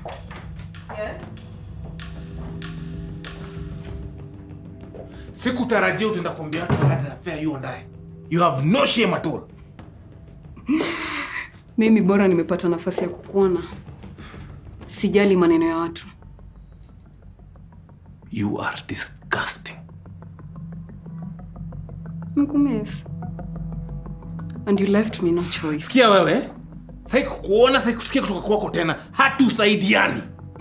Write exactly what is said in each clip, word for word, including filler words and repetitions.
Yes. Sikutarajia utaenda kuambia watu hadi na fair you and I. You have no shame at all. Mimi bora nimepata nafasi ya kukuona. Sijali maneno ya watu. You are disgusting. Mkumes. And you left me no choice. Sikia wewe? Sasa kukuona sasa kusikia kutoka kwako tena. Hatusaidiani.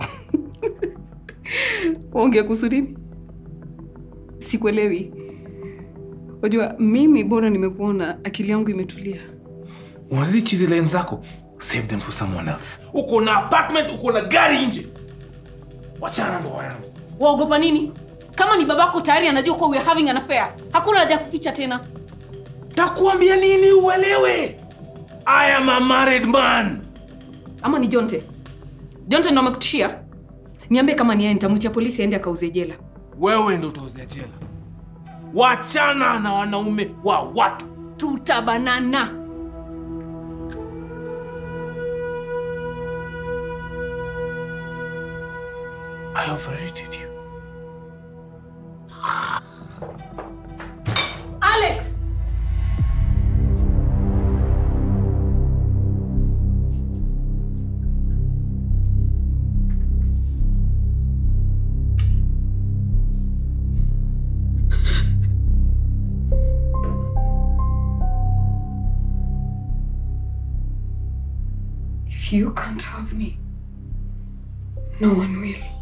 Ongea kuhusu nini? Sikuelewi. Unajua mimi bora nimekuona akili yangu imetulia. Unazidi chizi lens zako. Save them for someone else. Uko na apartment, uko na gari nje. Wachana ndo wangu. Waogopa nini? Kama ni babako tayari anajua kwa we are having an affair. Hakuna haja kuficha tena. Takuambia nini uelewe? I am a married man. Ama ni Jonte? Jonte ndo amekutishia? Niambie kama ni yeye nitamuitia polisi aende akauze jela. Wewe ndo utauze jela. Wachana na wanaume wa watu. Tutabanana. I overrated you. Alex! If you can't have me, no one will.